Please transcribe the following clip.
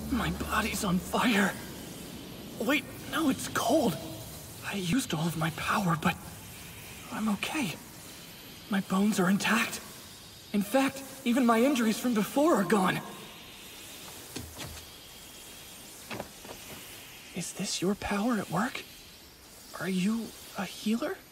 My body's on fire. Wait, no, it's cold. I used all of my power, but I'm okay. My bones are intact. In fact, even my injuries from before are gone. Is this your power at work? Are you a healer?